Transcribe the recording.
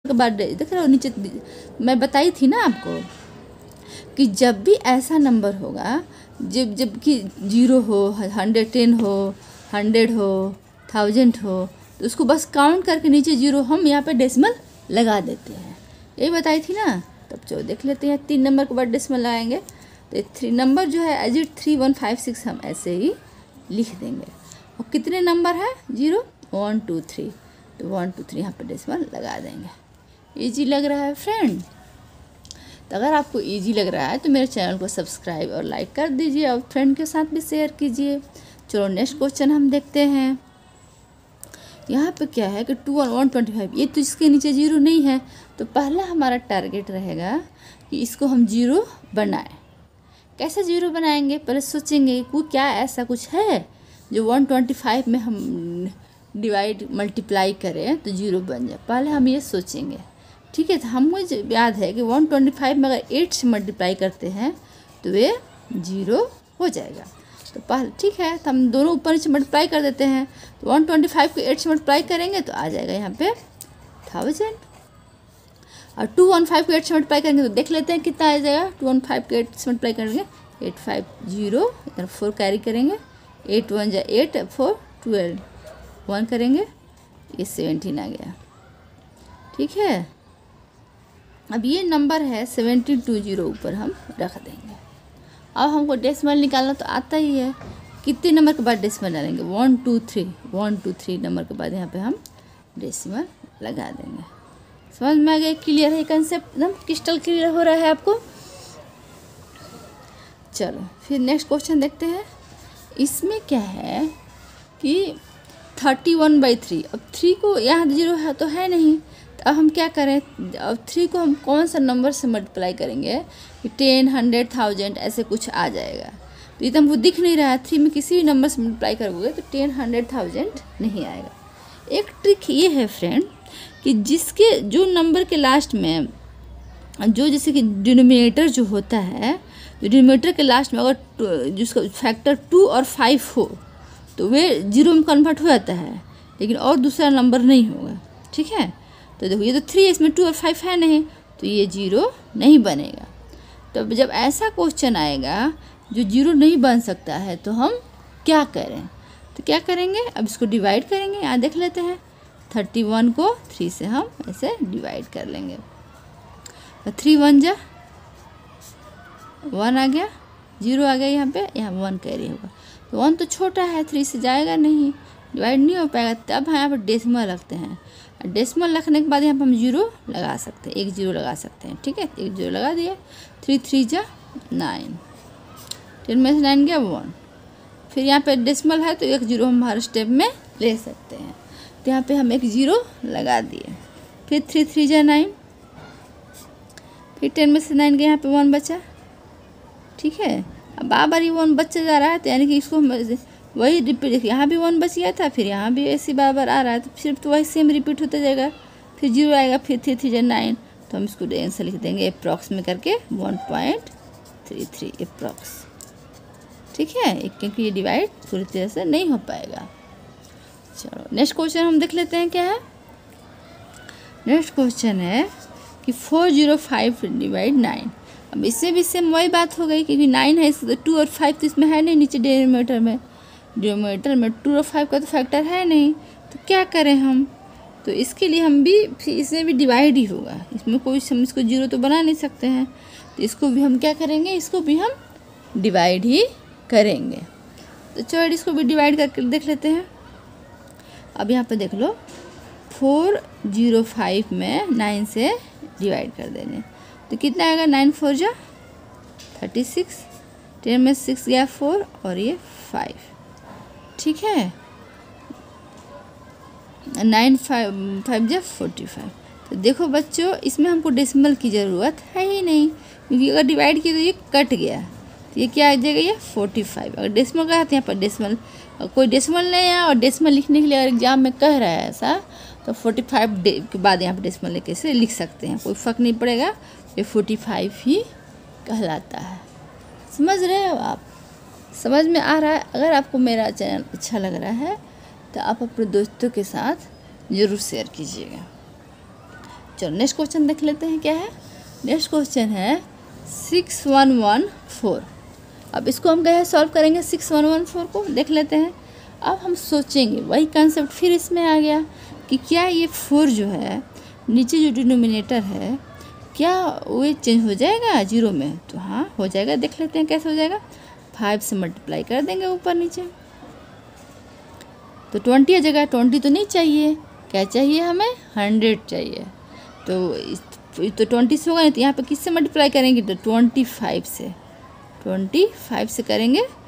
Birthday देख रहे हो नीचे, मैं बताई थी ना आपको कि जब भी ऐसा नंबर होगा जब कि 0 हो, 110 हो, 100 हो, 1000 हो, तो उसको बस काउंट करके नीचे 0 हम यहाँ पे डेसिमल लगा देते हैं। यही बताई थी ना। तब चलो देख लेते हैं 3 नंबर के बाद डेसिमल लगाएंगे। तो 3 नंबर जो है एज इट 3 1 5 6 हम ऐसे ही लिख देंगे। और कितने नंबर है 0 1 2 3, तो 1 2 3 यहाँ पर डेसिमल लगा देंगे। इजी लग रहा है फ्रेंड? तो अगर आपको इजी लग रहा है तो मेरे चैनल को सब्सक्राइब और लाइक कर दीजिए और फ्रेंड के साथ भी शेयर कीजिए। चलो नेक्स्ट क्वेश्चन हम देखते हैं। यहाँ पे क्या है कि 2 और 125, ये तो इसके नीचे 0 नहीं है, तो पहला हमारा टारगेट रहेगा कि इसको हम 0 बनाएं। कैसे 0 बनाएंगे? पहले सोचेंगे कि क्या ऐसा कुछ है जो 125 में हम डिवाइड मल्टीप्लाई करें तो 0 बन जाए। पहले हम ये सोचेंगे, ठीक है। तो हमको याद है कि 125 में अगर 8 से मल्टीप्लाई करते हैं तो वे 0 हो जाएगा। तो पहले ठीक है, तो हम दोनों ऊपर से मल्टीप्लाई कर देते हैं। तो 125 को 8 से मल्टीप्लाई करेंगे तो आ जाएगा यहाँ पे 1000। और 215 को 8 से मल्टीप्लाई करेंगे तो देख लेते हैं कितना आ जाएगा। 215 को 8 से मल्टीप्लाई करेंगे 850, इधर 4 कैरी करेंगे, 8 1 जा 8 4 12, 1 करेंगे, ये 17 आ गया। ठीक है, अब ये नंबर है 1720 ऊपर हम रख देंगे। अब हमको डेसिमल निकालना तो आता ही है। कितने नंबर के बाद डेसिमल डालेंगे? 1 2 3, 1 2 3 नंबर के बाद यहाँ पे हम डेसिमल लगा देंगे। समझ में आ गया? क्लियर है कंसेप्ट? एकदम क्रिस्टल क्लियर हो रहा है आपको? चलो फिर नेक्स्ट क्वेश्चन देखते हैं। इसमें क्या है कि 31/3, अब 3 को यहाँ 0 है तो है नहीं, तो अब हम क्या करें? अब 3 को हम कौन सा नंबर से मल्टीप्लाई करेंगे कि 10 100 1000 ऐसे कुछ आ जाएगा। तो ये तो हमको दिख नहीं रहा है। 3 में किसी भी नंबर से मल्टीप्लाई करोगे तो 10 100 1000 नहीं आएगा। एक ट्रिक ये है फ्रेंड कि जिसके जो नंबर के लास्ट में जो जैसे कि डिनोमिनेटर जो होता है, जो डिनोमिनेटर के लास्ट में अगर जिसका फैक्टर 2 और 5 हो तो वे 0 में कन्वर्ट हो जाता है, लेकिन और दूसरा नंबर नहीं होगा। ठीक है, तो देखो ये तो 3 है, इसमें 2 और 5 है नहीं, तो ये 0 नहीं बनेगा। तो जब ऐसा क्वेश्चन आएगा जो 0 नहीं बन सकता है तो हम क्या करें? तो क्या करेंगे? अब इसको डिवाइड करेंगे। यहाँ देख लेते हैं, 31 को 3 से हम ऐसे डिवाइड कर लेंगे। तो 3 1 जा 1 आ गया, 0 आ गया, यहाँ पे यहाँ 1 कैरी होगा। तो 1 तो छोटा है, 3 से जाएगा नहीं, डिवाइड नहीं हो पाएगा। तब यहाँ पर डेसिमल रखते हैं। डेसिमल रखने के बाद यहाँ पर हम 0 लगा सकते हैं, एक 0 लगा सकते हैं। ठीक है, एक 0 लगा दिए। 3 3 जा 9, 10 में से 9 गया 1। फिर यहाँ पे डेसिमल है तो एक 0 हम हर स्टेप में ले सकते हैं। तो यहाँ पे हम एक 0 लगा दिए। फिर 3 3 जा 9, फिर 10 में से 9 गया, यहाँ पे 1 बचा। ठीक है, अब बार ये 1 बच्चा जा रहा है, तो यानी कि इसको हम वही रिपीट, देखिए यहाँ भी 1 बच गया था, फिर यहाँ भी ऐसे बार आ रहा है, तो सिर्फ तो वही सेम रिपीट होता जाएगा। फिर 0 आएगा, फिर 3 3 जा 9, तो हम इसको आंसर लिख देंगे अप्रॉक्स में करके 1.33 अप्रॉक्स। ठीक है, क्योंकि ये डिवाइड पूरी तरह से नहीं हो पाएगा। चलो नेक्स्ट क्वेश्चन हम देख लेते हैं क्या है। नेक्स्ट क्वेश्चन है कि 405 डिवाइड 9। अब इससे भी सेम वही बात हो गई, क्योंकि 9 है, इसको 2 और 5 तो इसमें है नहीं नीचे डिनोमिनेटर में। डिनोमिनेटर में 2 और 5 का तो फैक्टर है नहीं, तो क्या करें हम? तो इसके लिए हम भी इसमें भी डिवाइड ही होगा। इसमें कोई हम इसको 0 तो बना नहीं सकते हैं, तो इसको भी हम क्या करेंगे? इसको भी हम डिवाइड ही करेंगे। तो चलो इसको भी डिवाइड करके देख लेते हैं। अब यहाँ पे देख लो, 405 में 9 से डिवाइड कर देंगे तो कितना आएगा? 9 4 जा 36, 10 में 6 गया 4 और ये 5। ठीक है, 9 5 जा 45। तो देखो बच्चों, इसमें हमको डेसिमल की ज़रूरत है ही नहीं, क्योंकि अगर डिवाइड किया तो ये कट गया, तो ये क्या आ जाएगा? ये 45। अगर डेसिमल का है तो यहाँ पर डेसिमल, कोई डेसिमल नहीं है और डेसिमल लिखने के लिए अगर एग्जाम में कह रहा है ऐसा, तो 45 के बाद यहाँ पर डेसिमल लेके से लिख सकते हैं, कोई फ़र्क नहीं पड़ेगा, ये 45 ही कहलाता है। समझ रहे हो आप? समझ में आ रहा है? अगर आपको मेरा चैनल अच्छा लग रहा है तो आप अपने दोस्तों के साथ ज़रूर शेयर कीजिएगा। चलो नेक्स्ट क्वेश्चन देख लेते हैं क्या है। नेक्स्ट क्वेश्चन है 6114। अब इसको हम क्या सॉल्व करेंगे, 6114 को देख लेते हैं। अब हम सोचेंगे, वही कंसेप्ट फिर इसमें आ गया कि क्या ये 4 जो है नीचे जो डिनोमिनेटर है क्या वो चेंज हो जाएगा 0 में, तो हाँ हो जाएगा। देख लेते हैं कैसे हो जाएगा। 5 से मल्टीप्लाई कर देंगे ऊपर नीचे, तो 20 आ जाएगा। 20 तो नहीं चाहिए, क्या चाहिए हमें 100 चाहिए। तो 20 से होगा नहीं, तो यहाँ पे किससे मल्टीप्लाई करेंगे, तो 25 से करेंगे